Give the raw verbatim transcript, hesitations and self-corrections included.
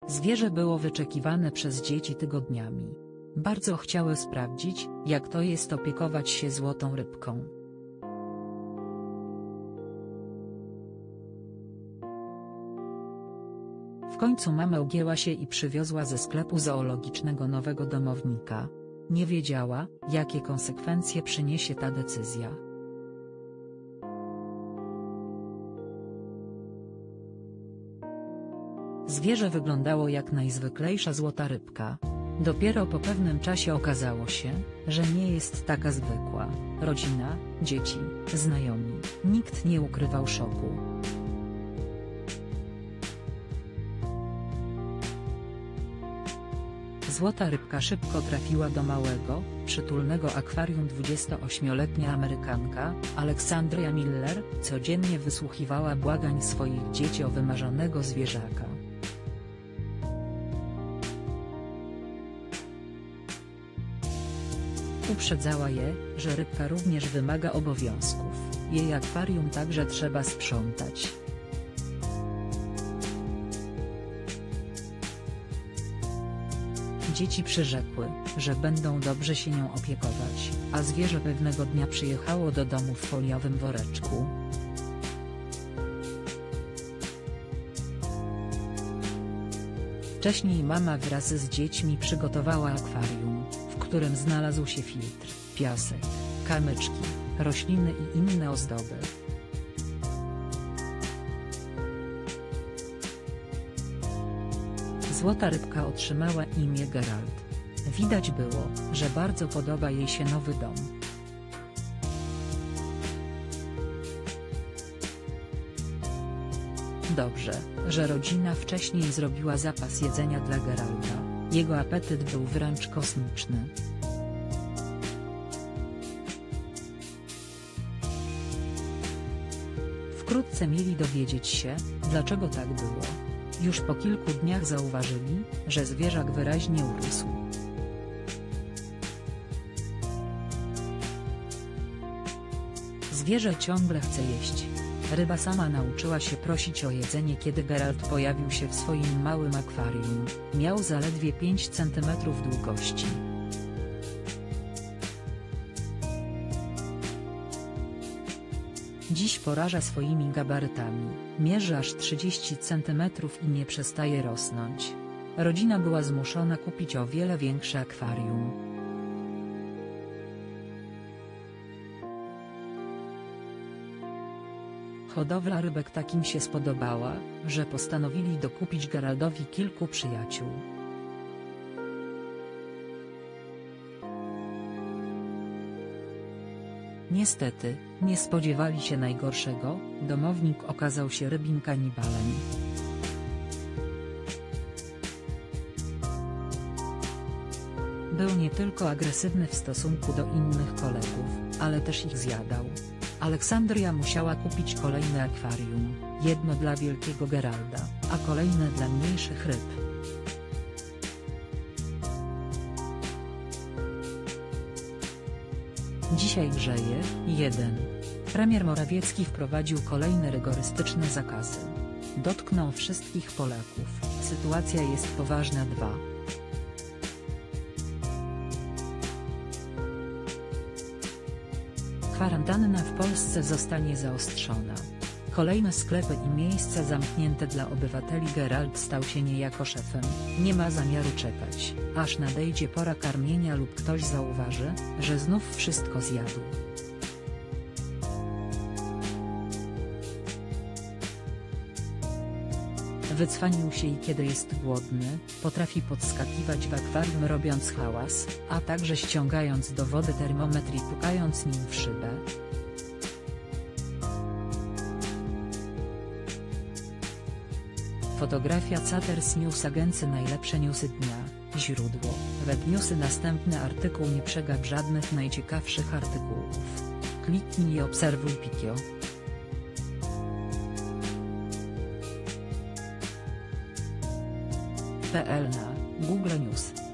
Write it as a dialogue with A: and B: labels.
A: Zwierzę było wyczekiwane przez dzieci tygodniami. Bardzo chciały sprawdzić, jak to jest opiekować się złotą rybką. W końcu mama ugięła się i przywiozła ze sklepu zoologicznego nowego domownika. Nie wiedziała, jakie konsekwencje przyniesie ta decyzja. Zwierzę wyglądało jak najzwyklejsza złota rybka. Dopiero po pewnym czasie okazało się, że nie jest taka zwykła. Rodzina, dzieci, znajomi, nikt nie ukrywał szoku. Złota rybka szybko trafiła do małego, przytulnego akwarium. dwudziestoośmioletnia Amerykanka, Alexandria Miller, codziennie wysłuchiwała błagań swoich dzieci o wymarzonego zwierzaka. Uprzedzała je, że rybka również wymaga obowiązków, jej akwarium także trzeba sprzątać. Dzieci przyrzekły, że będą dobrze się nią opiekować, a zwierzę pewnego dnia przyjechało do domu w foliowym woreczku. Wcześniej mama wraz z dziećmi przygotowała akwarium, w którym znalazł się filtr, piasek, kamyczki, rośliny i inne ozdoby. Złota rybka otrzymała imię Gerald. Widać było, że bardzo podoba jej się nowy dom. Dobrze, że rodzina wcześniej zrobiła zapas jedzenia dla Geralda, jego apetyt był wręcz kosmiczny. Wkrótce mieli dowiedzieć się, dlaczego tak było. Już po kilku dniach zauważyli, że zwierzak wyraźnie urósł. Zwierzę ciągle chce jeść. Ryba sama nauczyła się prosić o jedzenie, kiedy Gerald pojawił się w swoim małym akwarium. Miał zaledwie pięć centymetrów długości. Dziś poraża swoimi gabarytami, mierzy aż trzydzieści centymetrów i nie przestaje rosnąć. Rodzina była zmuszona kupić o wiele większe akwarium. Hodowla rybek takim się spodobała, że postanowili dokupić Geraldowi kilku przyjaciół. Niestety, nie spodziewali się najgorszego, domownik okazał się rybim kanibalem. Był nie tylko agresywny w stosunku do innych kolegów, ale też ich zjadał. Aleksandria musiała kupić kolejne akwarium, jedno dla wielkiego Geralda, a kolejne dla mniejszych ryb. Dzisiaj grzeje. jeden. Premier Morawiecki wprowadził kolejne rygorystyczne zakazy. Dotkną wszystkich Polaków, sytuacja jest poważna. dwa. Kwarantanna w Polsce zostanie zaostrzona. Kolejne sklepy i miejsca zamknięte dla obywateli. Gerald stał się niejako szefem, nie ma zamiaru czekać, aż nadejdzie pora karmienia lub ktoś zauważy, że znów wszystko zjadł. Wycwanił się i kiedy jest głodny, potrafi podskakiwać w akwarium robiąc hałas, a także ściągając do wody termometr i pukając nim w szybę. Fotografia Caters News Agency. Najlepsze newsy dnia, źródło, Webnewsy. Następny artykuł. Nie przegap żadnych najciekawszych artykułów. Kliknij i obserwuj Pikio. kropka pe el na Google News.